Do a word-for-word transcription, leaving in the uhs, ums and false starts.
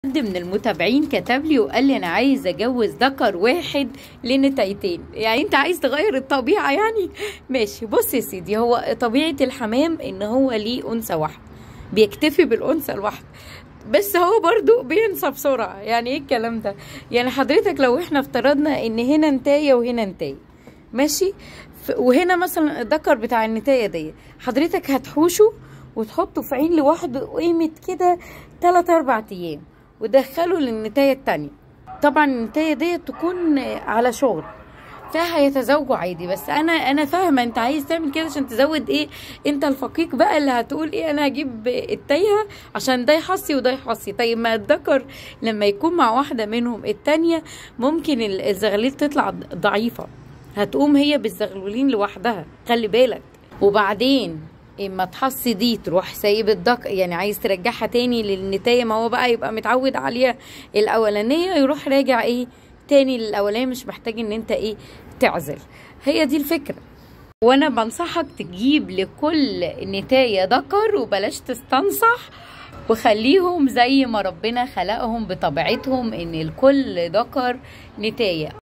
حد من المتابعين كتب لي وقال لي انا عايز اجوز ذكر واحد لنتايتين، يعني انت عايز تغير الطبيعه يعني؟ ماشي. بص يا سيدي، هو طبيعه الحمام ان هو ليه انثى واحده، بيكتفي بالانثى الواحده، بس هو برضو بينسى بسرعه. يعني ايه الكلام ده؟ يعني حضرتك لو احنا افترضنا ان هنا نتايه وهنا نتايه، ماشي، وهنا مثلا الذكر بتاع النتايه دي حضرتك هتحوشه وتحطه في عين لوحده قيمة كده تلات اربع ايام ودخله للنتاية التانية. طبعا النتاية دي تكون على شغل فهيتزوجوا عادي، بس انا انا فاهمه انت عايز تعمل كده عشان تزود ايه، انت الفقيق بقى اللي هتقول ايه انا هجيب التايهه عشان ده يحصي وده يحصي. طيب ما الذكر لما يكون مع واحده منهم التانية ممكن الزغاليل تطلع ضعيفه، هتقوم هي بالزغلولين لوحدها، خلي بالك. وبعدين اما تحصي دي تروح سايب الذكر، يعني عايز ترجعها تاني للنتايه، ما هو بقى يبقى متعود عليها الاولانيه، يروح راجع ايه تاني للاولانيه، مش محتاج ان انت ايه تعزل. هي دي الفكره. وانا بنصحك تجيب لكل نتايه ذكر وبلاش تستنصح، وخليهم زي ما ربنا خلقهم بطبيعتهم ان الكل ذكر نتايه.